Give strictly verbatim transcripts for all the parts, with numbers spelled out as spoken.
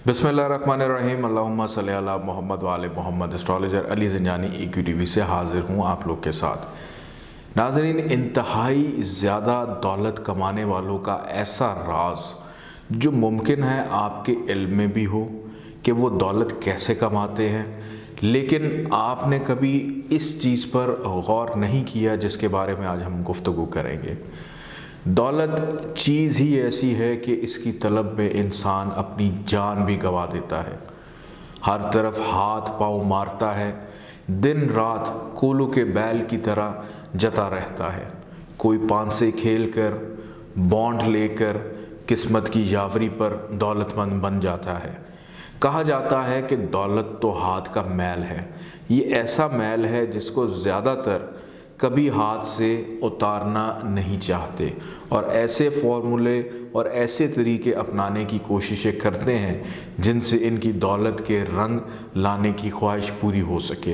बिस्मिल्लाहिर्रहमानिर्रहीम अल्लाहुम्मा सल्ली अला मोहम्मद वाले Muhammad. Astrologer Ali Zanjani E Q T V से हाज़िर हूँ आप लोग के साथ। नाज़रीन, इंतहाई ज़्यादा दौलत कमाने वालों का ऐसा राज जो मुमकिन है आपके इल्म में भी हो कि वो दौलत कैसे कमाते हैं, लेकिन आपने कभी इस चीज़ पर गौर नहीं किया जिसके बारे में आज हम गुफ्तगू करेंगे। दौलत चीज़ ही ऐसी है कि इसकी तलब में इंसान अपनी जान भी गंवा देता है। हर तरफ हाथ पाँव मारता है, दिन रात कोलू के बैल की तरह जता रहता है। कोई पांसे खेल कर, बॉन्ड लेकर किस्मत की यावरी पर दौलतमंद बन जाता है। कहा जाता है कि दौलत तो हाथ का मैल है। ये ऐसा मैल है जिसको ज़्यादातर कभी हाथ से उतारना नहीं चाहते और ऐसे फॉर्मूले और ऐसे तरीके अपनाने की कोशिशें करते हैं जिनसे इनकी दौलत के रंग लाने की ख्वाहिश पूरी हो सके।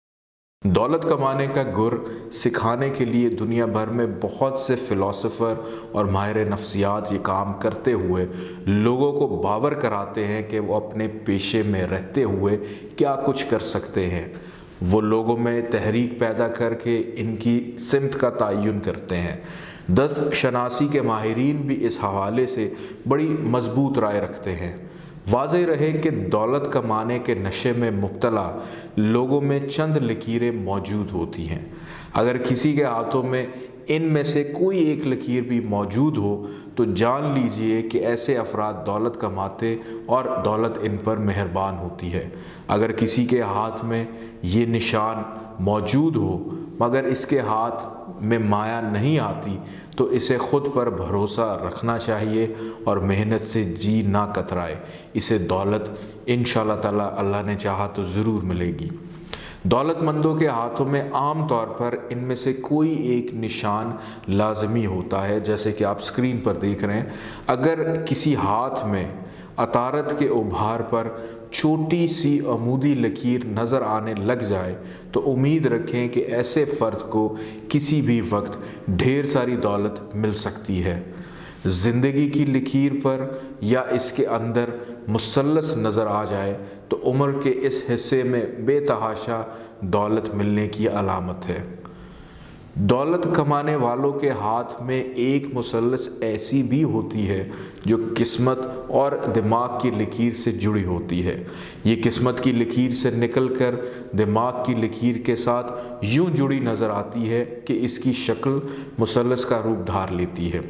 दौलत कमाने का गुर सिखाने के लिए दुनिया भर में बहुत से फ़िलासफ़र और माहिर नफ्सियात ये काम करते हुए लोगों को बावर कराते हैं कि वो अपने पेशे में रहते हुए क्या कुछ कर सकते हैं। वो लोगों में तहरीक पैदा करके इनकी सिमत का तयन करते हैं। दस्त शनासी के माहिरीन भी इस हवाले से बड़ी मजबूत राय रखते हैं। वाज़ेह रहे कि दौलत कमाने के नशे में मुब्तला लोगों में चंद लकीरें मौजूद होती हैं। अगर किसी के हाथों में इनमें से कोई एक लकीर भी मौजूद हो तो जान लीजिए कि ऐसे अफराद दौलत कमाते और दौलत इन पर मेहरबान होती है। अगर किसी के हाथ में ये निशान मौजूद हो मगर इसके हाथ में माया नहीं आती तो इसे ख़ुद पर भरोसा रखना चाहिए और मेहनत से जी ना कतराए। इसे दौलत इंशाअल्लाह ताला अल्लाह ने चाहा तो ज़रूर मिलेगी। दौलतमंदों के हाथों में आम तौर पर इनमें से कोई एक निशान लाजमी होता है, जैसे कि आप स्क्रीन पर देख रहे हैं। अगर किसी हाथ में अतारत के उभार पर छोटी सी अमूदी लकीर नज़र आने लग जाए तो उम्मीद रखें कि ऐसे फ़र्द को किसी भी वक्त ढेर सारी दौलत मिल सकती है। ज़िंदगी की लकीर पर या इसके अंदर मुसल्लस नज़र आ जाए तो उम्र के इस हिस्से में बेतहाशा दौलत मिलने की अलामत है। दौलत कमाने वालों के हाथ में एक मुसल्लस ऐसी भी होती है जो किस्मत और दिमाग की लकीर से जुड़ी होती है। ये किस्मत की लकीर से निकलकर दिमाग की लकीर के साथ यूं जुड़ी नज़र आती है कि इसकी शक्ल मुसल्लस का रूप धार लेती है।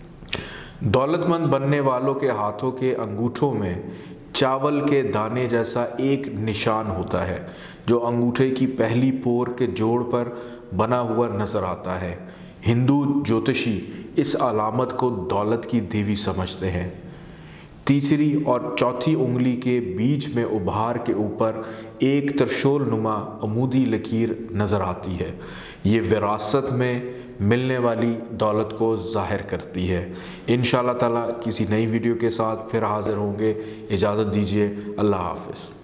दौलतमंद बनने वालों के हाथों के अंगूठों में चावल के दाने जैसा एक निशान होता है जो अंगूठे की पहली पोर के जोड़ पर बना हुआ नज़र आता है। हिंदू ज्योतिषी इस अलामत को दौलत की देवी समझते हैं। तीसरी और चौथी उंगली के बीच में उभार के ऊपर एक त्रिशूल नुमा अमूदी लकीर नज़र आती है। ये विरासत में मिलने वाली दौलत को ज़ाहिर करती है। इंशाअल्लाह ताला किसी नई वीडियो के साथ फिर हाज़िर होंगे। इजाज़त दीजिए। अल्लाह हाफ़िज़।